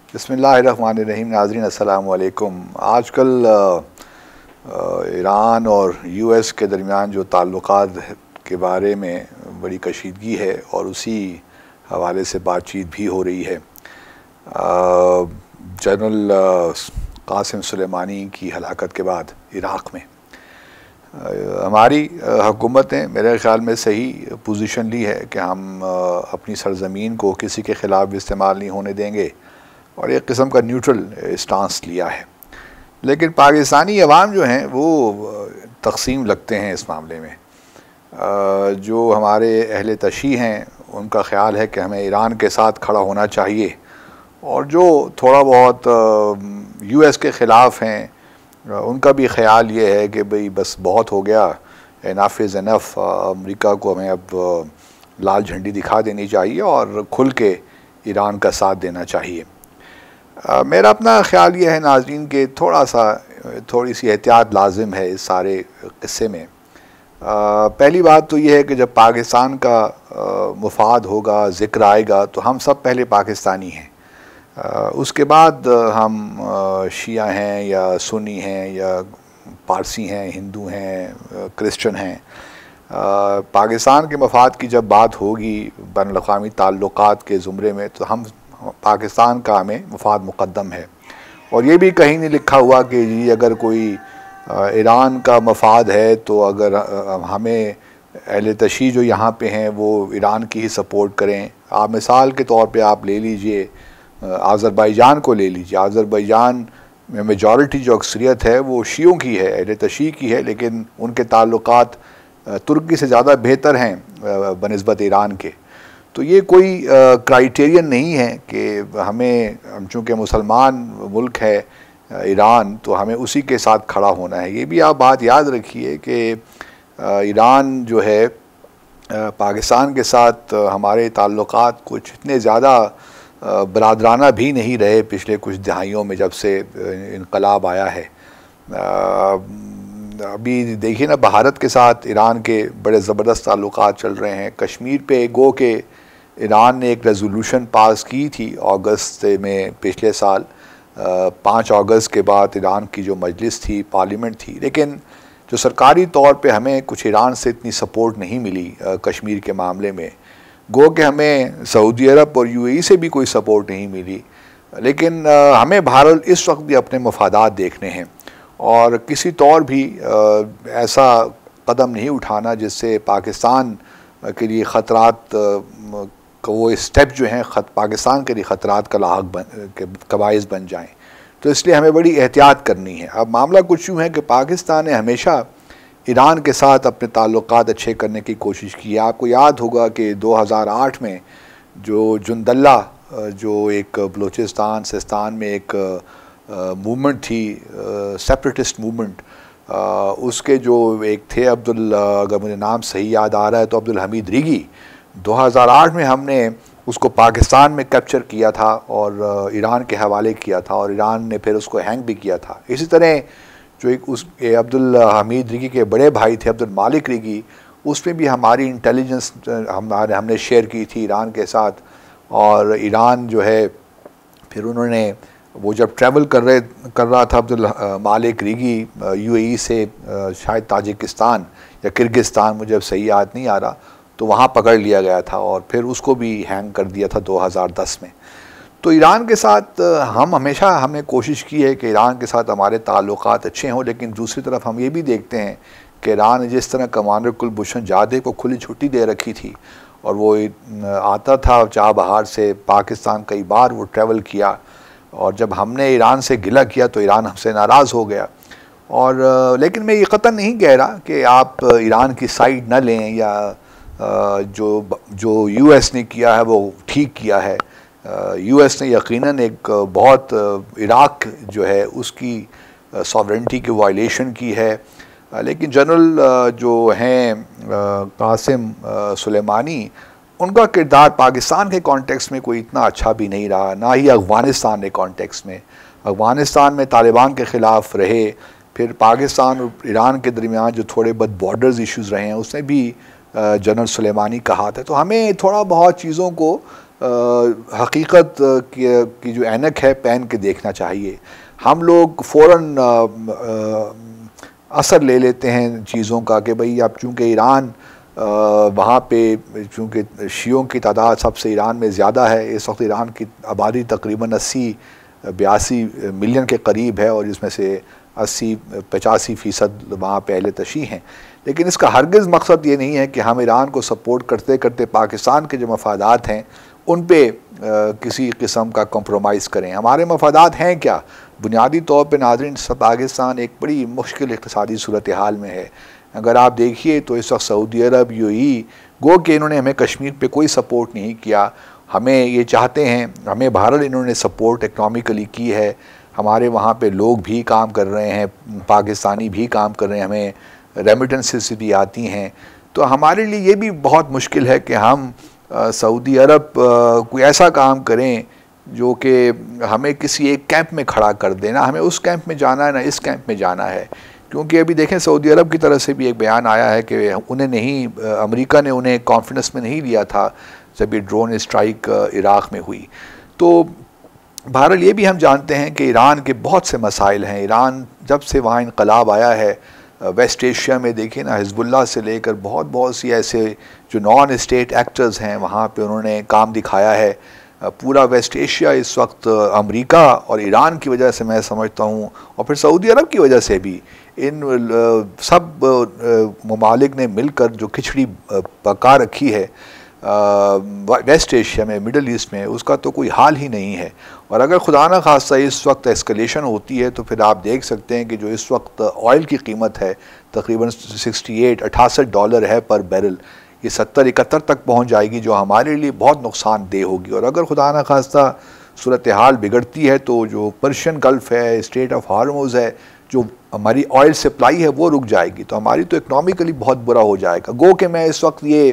बिस्मिल्लाहिर्रहमानिर्रहीम। नाज़रीन अस्सलाम वालेकुम। आजकल ईरान और यूएस के दरमियान जो ताल्लुक़ात के बारे में बड़ी कशीदगी है और उसी हवाले से बातचीत भी हो रही है। जनरल कासिम सुलेमानी की हलाकत के बाद इराक़ में हमारी हुकूमत ने मेरे ख़्याल में सही पोजीशन ली है कि हम अपनी सरज़मीन को किसी के ख़िलाफ़ इस्तेमाल नहीं होने देंगे और एक किस्म का न्यूट्रल स्टांस लिया है। लेकिन पाकिस्तानी अवाम जो हैं वो तकसीम लगते हैं इस मामले में। जो हमारे अहले तशी हैं उनका ख़्याल है कि हमें ईरान के साथ खड़ा होना चाहिए, और जो थोड़ा बहुत यूएस के ख़िलाफ़ हैं उनका भी ख्याल ये है कि भाई बस बहुत हो गया, इनफ इज़ इनफ, अमेरिका को हमें अब लाल झंडी दिखा देनी चाहिए और खुल के ईरान का साथ देना चाहिए। मेरा अपना ख्याल ये है नाज़रीन कि थोड़ी सी एहतियात लाजिम है इस सारे किस्से में। पहली बात तो ये है कि जब पाकिस्तान का मुफाद होगा, ज़िक्र आएगा, तो हम सब पहले पाकिस्तानी हैं। उसके बाद हम शिया हैं या सुन्नी हैं या पारसी हैं, हिंदू हैं, क्रिश्चन हैं। पाकिस्तान के मफाद की जब बात होगी बैनुल-अक़वामी ताल्लुक़ात के ज़ुमरे में, तो हम पाकिस्तान का हमें मफाद मुक़द्दम है। और ये भी कहीं नहीं लिखा हुआ कि जी अगर कोई ईरान का मफाद है तो अगर हमें अहले तशी जो यहाँ पे हैं वो ईरान की ही सपोर्ट करें। आप मिसाल के तौर पे आप ले लीजिए अज़रबैजान को ले लीजिए। अज़रबैजान में मेजॉरिटी जो अक्सरियत है वो शियों की है, अहले तशी की है, लेकिन उनके ताल्लुक़ात तुर्की से ज़्यादा बेहतर हैं बनिस्बत ईरान के। तो ये कोई क्राइटेरियन नहीं है कि हमें, चूँकि मुसलमान मुल्क है ईरान, तो हमें उसी के साथ खड़ा होना है। ये भी आप बात याद रखिए कि ईरान जो है पाकिस्तान के साथ हमारे ताल्लुक़ात कुछ इतने ज़्यादा बरादराना भी नहीं रहे पिछले कुछ दहाइयों में जब से इनकलाब आया है। अभी देखिए ना, भारत के साथ ईरान के बड़े ज़बरदस्त ताल्लुक़ात चल रहे हैं। कश्मीर पे गो के ईरान ने एक रेजोल्यूशन पास की थी अगस्त में पिछले साल। 5 अगस्त के बाद ईरान की जो मजलिस थी, पार्लियामेंट थी, लेकिन जो सरकारी तौर पे हमें कुछ ईरान से इतनी सपोर्ट नहीं मिली कश्मीर के मामले में। गो कि हमें सऊदी अरब और यूएई से भी कोई सपोर्ट नहीं मिली। लेकिन हमें बहरहाल इस वक्त भी अपने मफादात देखने हैं और किसी तौर भी ऐसा कदम नहीं उठाना जिससे पाकिस्तान के लिए ख़तरात वो स्टेप जो हैं पाकिस्तान के लिए ख़तरात का लाहक बाइस बन जाएं। तो इसलिए हमें बड़ी एहतियात करनी है। अब मामला कुछ यूँ है कि पाकिस्तान ने हमेशा ईरान के साथ अपने ताल्लुक़ात अच्छे करने की कोशिश की है। आपको याद होगा कि 2008 में जो जुंदल्ला, जो एक बलूचिस्तान सिस्तान में एक मूवमेंट थी, सेपरेटिस्ट मूवमेंट, उसके जो एक थे अब्दुल, अगर मुझे नाम सही याद आ रहा है तो अब्दुल हमीद रीगी, 2008 में हमने उसको पाकिस्तान में कैप्चर किया था और ईरान के हवाले किया था और ईरान ने फिर उसको हैंग भी किया था। इसी तरह जो एक अब्दुल हमीद रीगी के बड़े भाई थे अब्दुल मालिक रीगी, उसमें भी हमारी इंटेलिजेंस हमने शेयर की थी ईरान के साथ। और ईरान जो है फिर उन्होंने, वो जब ट्रैवल कर रहा था अब्दुल मालिक रीगी यूएई से शायद ताजिकिस्तान या किर्गिस्तान, मुझे अब सही याद नहीं आ रहा, तो वहाँ पकड़ लिया गया था और फिर उसको भी हैंग कर दिया था 2010 में। तो ईरान के साथ हमने कोशिश की है कि ईरान के साथ हमारे ताल्लुक़ात अच्छे हों, लेकिन दूसरी तरफ हम ये भी देखते हैं कि ईरान ने जिस तरह कमांडर कुलभूषण जाधव को खुली छुट्टी दे रखी थी और वो आता था चाबहार से पाकिस्तान, कई बार वो ट्रैवल किया, और जब हमने ईरान से गिला किया तो ईरान हमसे नाराज़ हो गया। और लेकिन मैं ये क़तन नहीं कह रहा कि आप ईरान की साइड न लें या जो यूएस ने किया है वो ठीक किया है। यूएस ने यकीनन एक बहुत इराक़ जो है उसकी सॉवरेंटी की वायलेशन की है, लेकिन जनरल जो हैं कासिम सुलेमानी, उनका किरदार पाकिस्तान के कॉन्टेक्स्ट में कोई इतना अच्छा भी नहीं रहा, ना ही अफ़गानिस्तान के कॉन्टेक्स्ट में। अफ़गानिस्तान में तालिबान के ख़िलाफ़ रहे, फिर पाकिस्तान और ईरान के दरमियान जो थोड़े बहुत बॉर्डर्स इश्यूज़ रहे हैं उसमें भी जनरल सुलेमानी का हाथ है। तो हमें थोड़ा बहुत चीज़ों को हकीकत की जो ऐनक है पहन के देखना चाहिए। हम लोग फ़ौरन असर ले लेते हैं चीज़ों का कि भाई अब चूँकि ईरान वहाँ पे चूँकि शियों की तादाद सबसे ईरान में ज़्यादा है, इस वक्त ईरान की आबादी तकरीबन 80-82 मिलियन के करीब है और इसमें से 80-85% वहाँ पे अहले तशी हैं। लेकिन इसका हरगिज़ मकसद ये नहीं है कि हम ईरान को सपोर्ट करते करते पाकिस्तान के जो मफादात हैं उन पे किसी किस्म का कम्प्रोमाइज़ करें। हमारे मफादात हैं क्या? बुनियादी तौर पे नाज़रीन, पाकिस्तान एक बड़ी मुश्किल इक़्तिसादी सूरत हाल में है। अगर आप देखिए तो इस वक्त सऊदी अरब, यूएई, गो कि इन्होंने हमें कश्मीर पे कोई सपोर्ट नहीं किया। हमें ये चाहते हैं, हमें बहरहाल इन्होंने सपोर्ट इकनॉमिकली की है, हमारे वहाँ पे लोग भी काम कर रहे हैं, पाकिस्तानी भी काम कर रहे हैं, हमें रेमिटेंसेस भी आती हैं। तो हमारे लिए ये भी बहुत मुश्किल है कि हम सऊदी अरब कोई ऐसा काम करें जो कि हमें किसी एक कैंप में खड़ा कर देना, हमें उस कैंप में जाना है ना इस कैंप में जाना है। क्योंकि अभी देखें सऊदी अरब की तरफ से भी एक बयान आया है कि उन्हें नहीं, अमेरिका ने उन्हें कॉन्फिडेंस में नहीं लिया था जब ये ड्रोन स्ट्राइक इराक़ में हुई। तो बहरहाल ये भी हम जानते हैं कि ईरान के बहुत से मसाइल हैं। ईरान जब से वहाँ इनकलाब आया है, वेस्ट एशिया में देखिए ना, हिज़्बुल्लाह से लेकर बहुत सी ऐसे जो नॉन स्टेट एक्टर्स हैं वहाँ पे उन्होंने काम दिखाया है। पूरा वेस्ट एशिया इस वक्त अमेरिका और ईरान की वजह से मैं समझता हूँ, और फिर सऊदी अरब की वजह से भी, इन सब ममालिक ने मिलकर जो खिचड़ी पका रखी है वेस्ट एशिया में, मिडल ईस्ट में, उसका तो कोई हाल ही नहीं है। और अगर खुदा न खास्ता इस वक्त एस्केलेशन होती है तो फिर आप देख सकते हैं कि जो इस वक्त ऑयल की कीमत है तकरीबन $68-68 है पर बैरल, ये 70-71 तक पहुंच जाएगी, जो हमारे लिए बहुत नुकसानदेह होगी। और अगर खुदा न खास्ता सूरत हाल बिगड़ती है तो जो पर्शियन गल्फ़ है, स्ट्रेट ऑफ हार्मोज़ है, जो हमारी ऑयल सप्लाई है वो रुक जाएगी, तो हमारी तो इकनॉमिकली बहुत बुरा हो जाएगा। गो कि मैं इस वक्त ये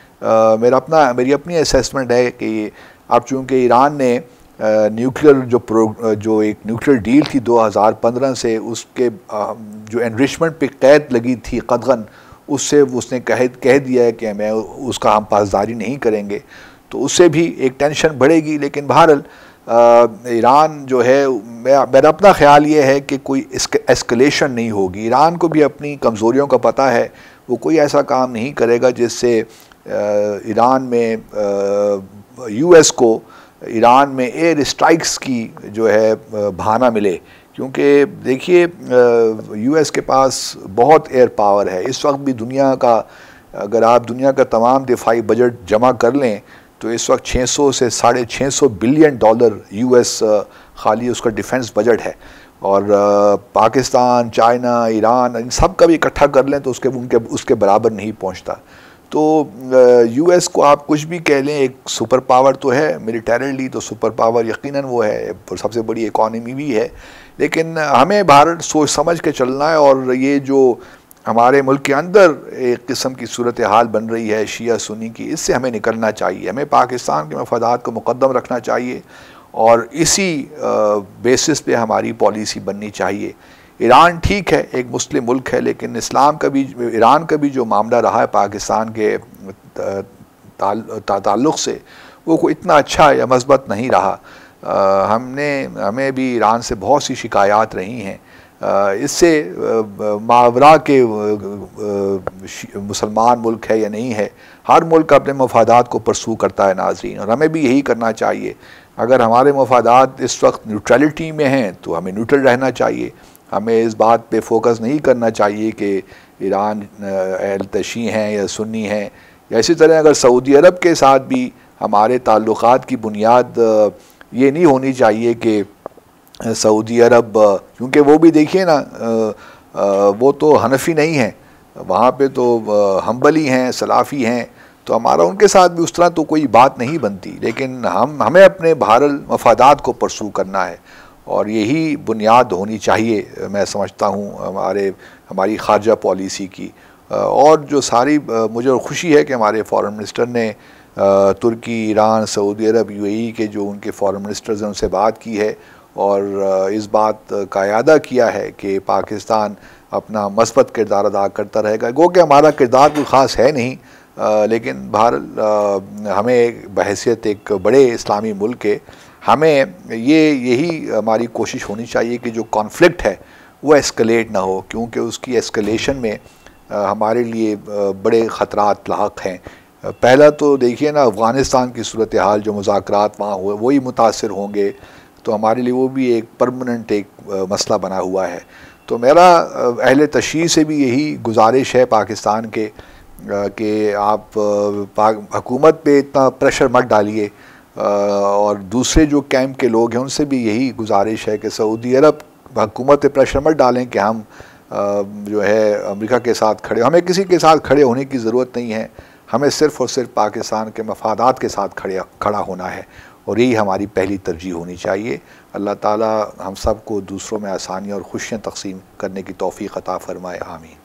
मेरी अपनी असेसमेंट है कि अब चूँकि ईरान ने न्यूक्लियर जो एक न्यूक्लियर डील थी 2015 से, उसके जो एनरिचमेंट पे कैद लगी थी कदगन, उससे उसने कह दिया है कि मैं उसका हम पासदारी नहीं करेंगे, तो उससे भी एक टेंशन बढ़ेगी। लेकिन बहरहाल ईरान जो है, मेरा अपना ख्याल ये है कि कोई एस्केलेशन नहीं होगी। ईरान को भी अपनी कमज़ोरियों का पता है, वो कोई ऐसा काम नहीं करेगा जिससे ईरान में यूएस को ईरान में एयर स्ट्राइक्स की जो है बहाना मिले। क्योंकि देखिए यूएस के पास बहुत एयर पावर है। इस वक्त भी दुनिया का, अगर आप दुनिया का तमाम दिफाई बजट जमा कर लें तो इस वक्त 600 से $650 बिलियन यूएस खाली उसका डिफेंस बजट है। और पाकिस्तान, चाइना, ईरान, इन सब का भी इकट्ठा कर लें तो उसके बराबर नहीं पहुंचता। तो यूएस को आप कुछ भी कह लें, एक सुपर पावर तो है, मिलिटरीली तो सुपर पावर यकीनन वो है, सबसे बड़ी इकॉनमी भी है। लेकिन हमें भारत सोच समझ के चलना है। और ये जो हमारे मुल्क के अंदर एक किस्म की सूरत हाल बन रही है शिया सुन्नी की, इससे हमें निकलना चाहिए। हमें पाकिस्तान के मफादात को मुकद्दम रखना चाहिए और इसी बेसिस पे हमारी पॉलिसी बननी चाहिए। ईरान ठीक है, एक मुस्लिम मुल्क है, लेकिन इस्लाम का भी, ईरान का भी जो मामला रहा है पाकिस्तान के ताल्लुक़ से, वो कोई इतना अच्छा या मस्बत नहीं रहा। हमें भी ईरान से बहुत सी शिकायत रही हैं। इससे मावरा के मुसलमान मुल्क है या नहीं है, हर मुल्क अपने मफादात को परसू करता है नाज़रीन, और हमें भी यही करना चाहिए। अगर हमारे मफादात इस वक्त न्यूट्रलिटी में हैं तो हमें न्यूट्रल रहना चाहिए। हमें इस बात पे फोकस नहीं करना चाहिए कि ईरान अहल-तशी हैं या सुन्नी हैं, या इसी तरह अगर सऊदी अरब के साथ भी हमारे ताल्लुक़ात की बुनियाद ये नहीं होनी चाहिए कि सऊदी अरब, क्योंकि वो भी देखिए ना, वो तो हनफी नहीं है, वहाँ पे तो हम्बली हैं, सलाफ़ी हैं, तो हमारा उनके साथ भी उस तरह तो कोई बात नहीं बनती। लेकिन हमें अपने बहरहाल मफादात को परसू करना है और यही बुनियाद होनी चाहिए, मैं समझता हूँ, हमारी खारजा पॉलिसी की। और जो सारी मुझे खुशी है कि हमारे फॉरेन मिनिस्टर ने तुर्की, ईरान, सऊदी अरब, यूएई के जो उनके फॉरेन मिनिस्टर्स हैं उनसे बात की है और इस बात का इरादा किया है कि पाकिस्तान अपना मस्बत किरदार अदा करता रहेगा। गो कि हमारा किरदार कोई ख़ास है नहीं, लेकिन बहरहाल हमें बहैसियत एक बड़े इस्लामी मुल्क के हमें यही हमारी कोशिश होनी चाहिए कि जो कॉन्फ्लिक्ट है वो एस्केलेट ना हो, क्योंकि उसकी एस्केलेशन में हमारे लिए बड़े ख़तरात लाहक हैं। पहला तो देखिए ना, अफ़गानिस्तान की सूरत हाल, जो मुज़ाकरात वहाँ हुए वही मुतासर होंगे, तो हमारे लिए वो भी एक परमानेंट एक मसला बना हुआ है। तो मेरा अहले तशरीह से भी यही गुजारिश है पाकिस्तान के कि आप हुकूमत पे इतना प्रेशर मत डालिए, और दूसरे जो कैंप के लोग हैं उनसे भी यही गुजारिश है कि सऊदी अरब हुकूमत पे प्रेशर मत डालें कि हम जो है अमेरिका के साथ खड़े। हमें किसी के साथ खड़े होने की ज़रूरत नहीं है, हमें सिर्फ़ और सिर्फ पाकिस्तान के मफादात के साथ खड़ा होना है, और यही हमारी पहली तरजीह होनी चाहिए। अल्लाह ताला हम सब को दूसरों में आसानी और खुशियाँ तक़सीम करने की तौफ़ीक़ अता फ़रमाए। आमीन।